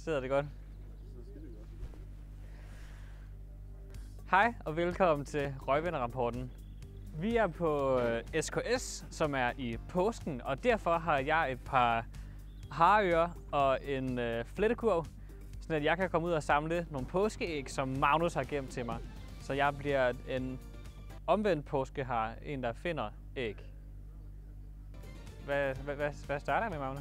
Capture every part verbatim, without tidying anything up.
Sidder det godt? Hej og velkommen til Røgvenner-rapporten. Vi er på S K S, som er i påsken, og derfor har jeg et par hareører og en øh, flettekurv, så at jeg kan komme ud og samle nogle påskeæg, som Magnus har gemt til mig. Så jeg bliver en omvendt påskehare, en der finder æg. Hvad, hvad, hvad, hvad starter jeg med, Magnus?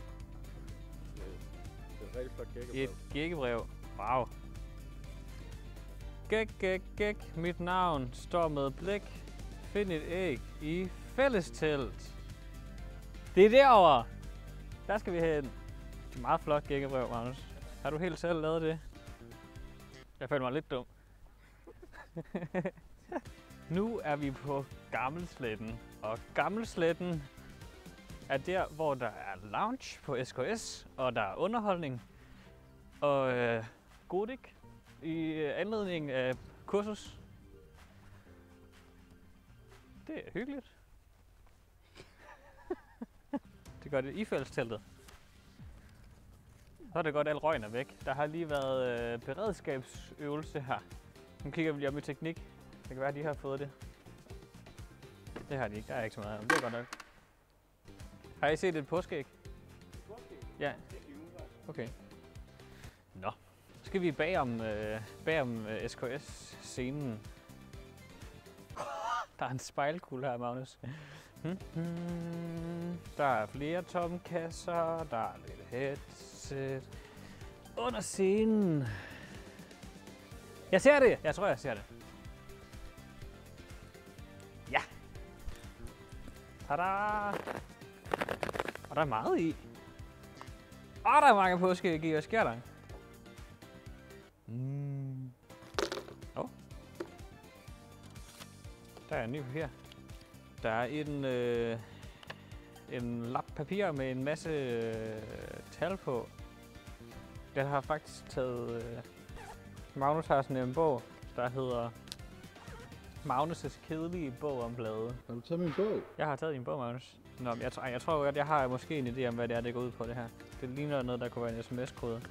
Det er et rigtig flot gækkebrev. Et gækkebrev. Wow. Gæk, gæk, gæk. Mit navn står med blik. Find et æg i fællestelt. Det er derovre. Der skal vi hen. Det er meget flot gækkebrev, Magnus. Har du helt selv lavet det? Jeg føler mig lidt dum. Nu er vi på Gammelsletten. Og Gammelsletten er der, hvor der er lounge på S K S, og der er underholdning og øh, godik i anledning af kursus. Det er hyggeligt. Det gør det i fællesteltet. Så er det godt, at al røgen er væk. Der har lige været øh, beredskabsøvelse her. Nu kigger vi lige op i teknik. Det kan være, at de har fået det. Det har de ikke. Der er ikke så meget. Det er godt nok. Har I set et påskeæg? Påskeæg? Ja. Okay. Nå. Så skal vi bag om, øh, bag om øh, S K S-scenen. Der er en spejlkugle her, Magnus. Hmm, hmm. Der er flere tomme kasser. Der er lidt headset. Under scenen. Jeg ser det! Jeg tror, jeg ser det. Ja! Tada! Og der er meget i. Og der er mange påskeæg i. Hvad sker der? Mm. Oh. Der er en ny papir. Der er en, øh, en lap papir med en masse øh, tal på. Den har faktisk taget... Øh, Magnus har sådan en bog, der hedder Magnus' kedelige bog om blade. Har du taget min bog? Jeg har taget din bog, Magnus. Nå, jeg, tror, jeg tror, at jeg har måske en idé om, hvad det er, det går ud på det her. Det ligner noget, der kunne være en sms-kode.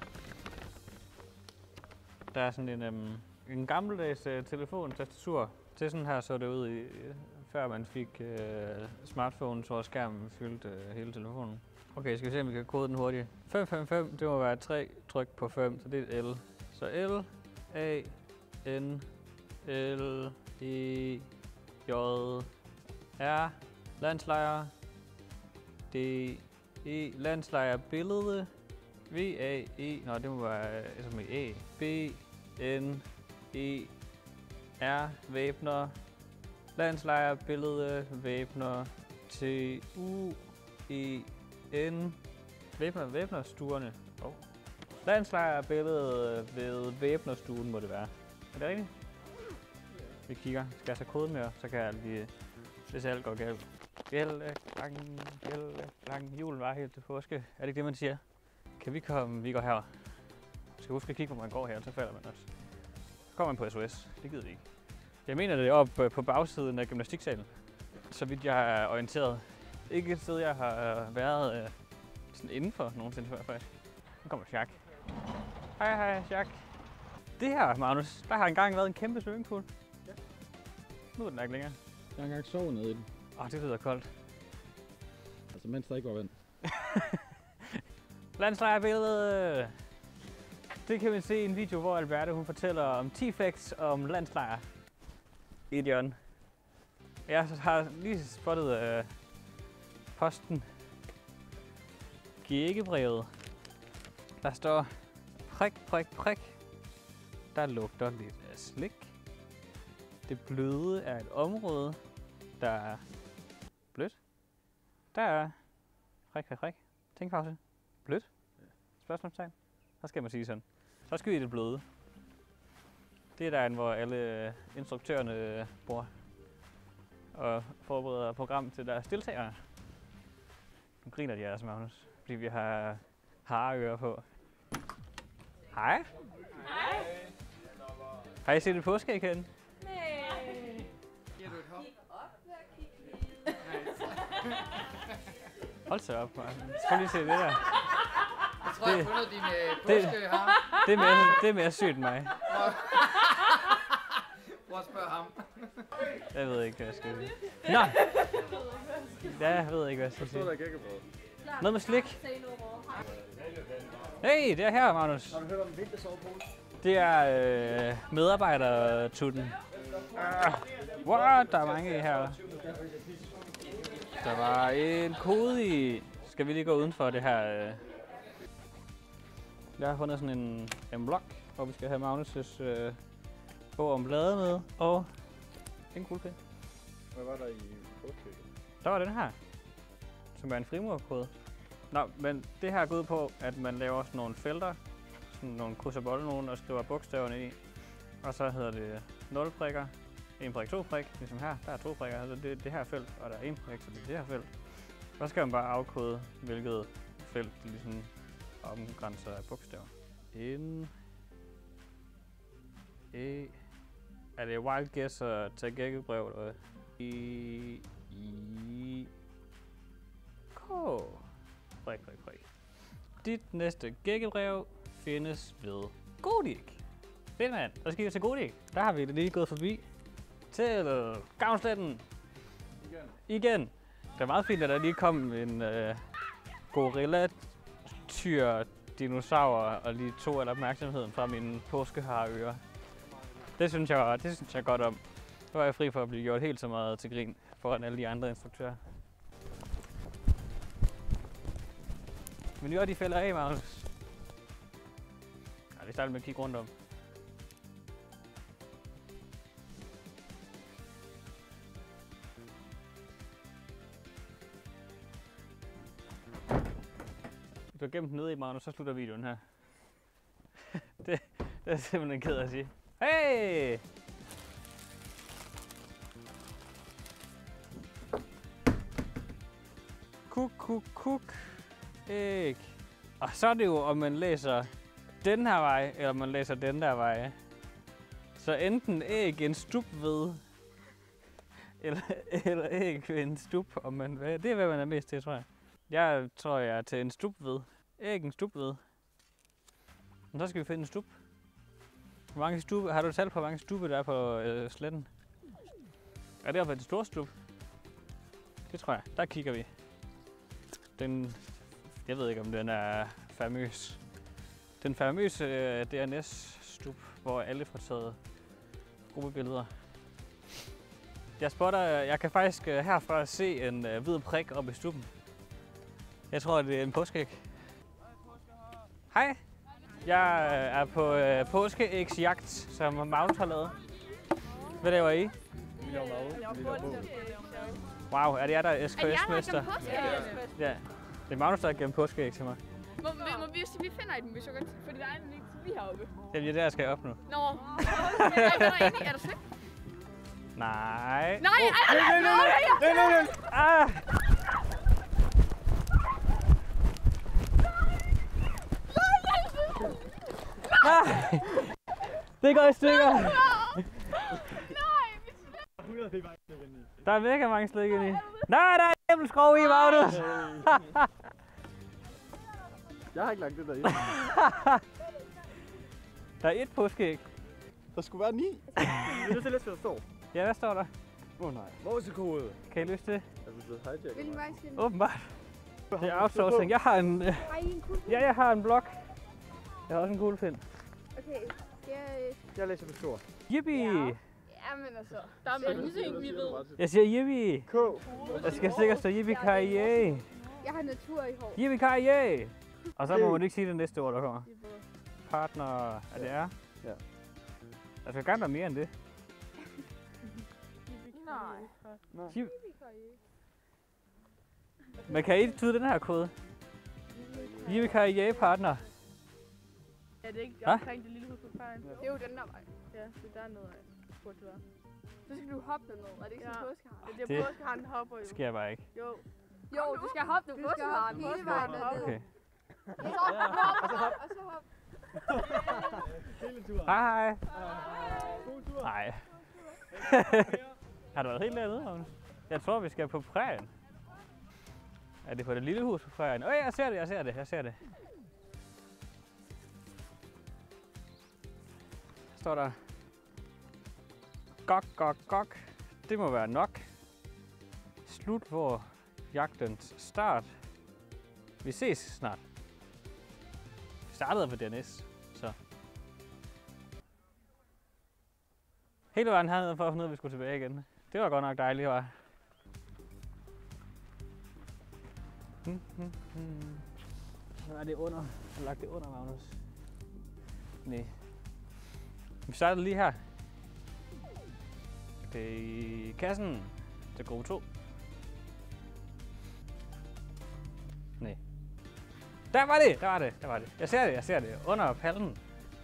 Der er sådan en, øhm, en gammeldags øh, telefontastatur. Til sådan her så det ud, i, før man fik øh, smartphone, så skærmen fyldte øh, hele telefonen. Okay, skal vi se, om vi kan kode den hurtigt. fem fem fem, det må være tre tryk på fem, så det er L. Så L, A, N, L, E, J, R, landslejr, D, E, landslejr, billede, V, A, E, nå det må være som med E, B, N, E, R, væbner, landslejr, billede, væbner, T, U, E, N, væbner, væbnerstuerne. Oh. Landslejr billede ved væbnerstuen må det være. Er det rigtigt? Vi kigger. Skal jeg så kode mere, så kan jeg lige, hvis alt går galt. Gælde, klang, gælde, klang. Julen var helt til påske. Er det ikke det, man siger? Kan vi komme? Vi går her. Jeg skal huske at kigge, hvor man går her, så falder man også. Så kommer man på S O S. Det gider vi ikke. Jeg mener, det er oppe på bagsiden af gymnastiksalen. Så vidt jeg er orienteret. Ikke et sted, jeg har været øh, sådan indenfor nogensinde før, faktisk. Nu kommer Jacques. Hej, hej, Jacques. Det her, Magnus, der har engang været en kæmpe swimmingpool. Ja. Nu er den ikke længere. Jeg har engang sovet nede i den. Åh, oh, det lyder koldt. Altså, mens der ikke var vand. Landslejrbillede. Det kan vi se i en video, hvor Alberte hun fortæller om ti facts om landslejr i et hjørne. Jeg har lige spottet øh, posten. Gækkebrevet. Der står prik, prik, prik. Der lugter lidt af slik. Det bløde er et område, der er blødt. Der er prik, prik, prik. Tænkpause. Blødt. Spørgsmålstegn. Så skal man sige sådan. Så skal vi det bløde. Det er der, hvor alle instruktørerne bor og forbereder program til deres deltagere. Nu griner de af os, Magnus, fordi vi har hareører på. Hej. Hej. Har I set et påskeæg herinde? Nej. Giver du et hop? Kig op, der kig lige. Hold så op, man. Skal lige se det der. tror, jeg har fundet din øh, det- påske her. Det er mere, det er mere sygt end mig. Prøv at spørge ham. Jeg ved ikke, hvad jeg skal sige. Nå! Ja, jeg ved ikke, hvad jeg skal sige. der gækkebrød. Noget med slik. Hey, det er her, Magnus. Har du hørt om vintersovepose? Det er øh, medarbejdertutten. Ah, what? Der er mange i her. Der var en kode i. Skal vi lige gå udenfor det her? Øh. Jeg har fundet sådan en, en blog, hvor vi skal have Magnus' øh, bog om blade med. Og en kuglepen. Hvad var der i påske? Der var den her, som er en frimurkode. Nå, men det her går ud på, at man laver sådan nogle felter, sådan nogle krydser bolle nogen, og skriver bogstaverne i. Og så hedder det nul prikker, en prik, to prik, ligesom her. Der er to prikker, altså det er det her felt, og der er en prik, så det er det her felt. Så skal man bare afkode, hvilket felt det ligesom omgrænser af bogstaver. En, E, er det wild guess og tage gækkebrev, eller hvad? I, I, K. Prik, prik, prik. Dit næste gækkebrev findes ved Godik. Fedt mand, så skal vi til Godik. Der har vi lige gået forbi til Gavnsletten. Igen. Igen. Det er meget fint, at der lige kom en øh, gorilla, tyr, dinosaur og lige tog al opmærksomheden fra mine påskehareører. Det synes jeg, det synes jeg godt om. Så var jeg fri for at blive gjort helt så meget til grin foran alle de andre instruktører. Men nu er de fælder af, Magnus. Ja, vi starter med at kigge rundt om. Hvis du har gemt den nede i, Magnus, så slutter videoen her. det, det er jeg simpelthen ked af at sige. Hey! Kuk, kuk, kuk. Æg. Og så er det jo, om man læser den her vej, eller man læser den der vej. Så enten æg en stup ved, eller, eller æg ved en stup, om man vil. Det er, hvad man er mest til, tror jeg. Jeg tror, jeg er til en stup ved. Æg en stup ved. Men så skal vi finde en stup. Hvor mange stupe, har du talt på, hvor mange stupe der er på øh, sletten? Er det oppe ved den store stup? Det tror jeg. Der kigger vi. Den, jeg ved ikke, om den er famøs. Den famøse øh, D N S-stup, hvor alle får taget gruppebilleder. Jeg spotter, jeg kan faktisk øh, herfra se en øh, hvid prik oppe i stuppen. Jeg tror, det er en påskeæg. Hej! Jeg øh, er på øh, påskeægsjagt, som Magnus har lavet. Hvad laver I? Vi laver mad. Vi laver bål. Wow, er det jer, der er S K Er jeg S-mester? der påskeæg? Ja, det er Magnus, der har gemt påskeæg til mig. Må, må, må vi sige, vi finder et, vi så godt, fordi der er en lige lige heroppe. Det er der, jeg skal op nu. Nå. Okay, er der inde i? Er der søgt? Nej. Nej, ej, nej, nej, nej, nej. Ah! Nej! Det går i stykker! Der er mega mange slik inde i. Nej, der er æbleskrog i, Magnus! Jeg har ikke lagt det der i. Der er et påskeæg. Der skulle være ni. Det er nødt til at læse, står. Ja, hvad står der? Åh oh, nej. Morsekode. Kan I løse det? Er du blevet hijacket? Hvilken vej skal vi? Åbenbart. Det er outsourcing. Jeg har en... Øh, Har I en kuglepen? ja, jeg har en blok. Jeg har også en kuglepen. Okay, skal jeg... Jeg læser på stor. Yippie! Ja. Jamen altså, der er mange ting, vi ved. Jeg siger yippie! K. Der skal sikkert stå yippie ki yay! Jeg har natur i hår. Yippie ki yay! Og så må man ikke sige det næste ord, der kommer. Partner... Er det er? Ja. Der skal gerne være mere end det. Nej. Yip- Men kan I tyde den her kode? Yippie ki yay partner. Er det ikke Hva? omkring det lille hus på vejen? Det er jo den der vej. Ja, det er dernede af. Burde det være. Så skal du hoppe derned. Er det ikke sådan Ja. en påskehar? Det er Det- det påskeharen hopper jo. Det sker bare ikke. Jo. Jo, du skal hoppe, du Du skal skal hoppe hoppe hele vejen derned. Okay. Og så hop, og så hop, og så hop. Hele turen. Hej hej. God tur. Nej. Har du været helt dernede, Magnus? Jeg tror, vi skal på prærien. Er det på det lille hus på prærien? Åh, jeg ser det, jeg ser det, jeg ser det. står der. Gok, gok, gok. Det må være nok. Slut for jagtens start. Vi ses snart. Vi startede for D N S, så. Hele vejen hernede for at finde ud af, at vi skulle tilbage igen. Det var godt nok dejligt, var. Hmm, hmm, hmm. Så er det under. Jeg har lagt det under, Magnus. Nej. Vi starter lige her. Det er i kassen til gruppe to. Nej. Der var det! Der var det! Der var det. Jeg ser det, jeg ser det. Under pallen.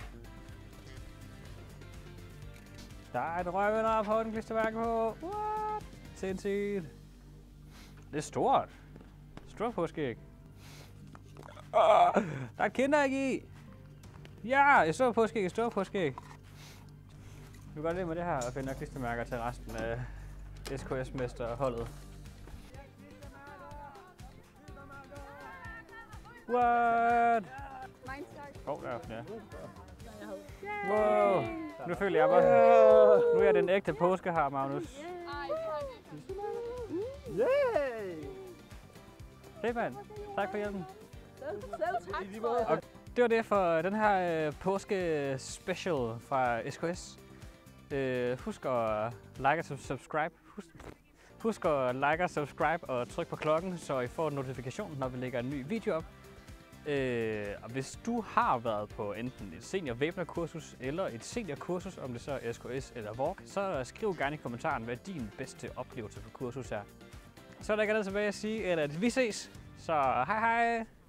Der er et røvender på en klistermærke på. What? Sindssygt. Det er stort. Stort påskæg. Oh, der er et kinderæg i. Ja, et stort påskæg, et stort påskæg. Vi går lidt med det her og finder klistermærker til resten af S K S-mesterholdet. What? Mange tak. Åh, oh, der er flere. Wow. Nu føler jeg bare. Nu er jeg den ægte påske her, Magnus. Ej, tak. Yay! Hey, mand. Tak for hjælpen. Selv, selv tak. I lige måde. Og det var det for den her øh, påske special fra S K S. Øh, husk at like og subscribe. Husk, husk at like og subscribe og tryk på klokken, så I får en notifikation, når vi lægger en ny video op. Øh, og hvis du har været på enten et senior væbnerkursus eller et seniorkursus, om det så er S K S eller V O R K, så skriv gerne i kommentaren, hvad din bedste oplevelse på kursus er. Så er der ikke andet tilbage at sige, end at vi ses. Så hej hej!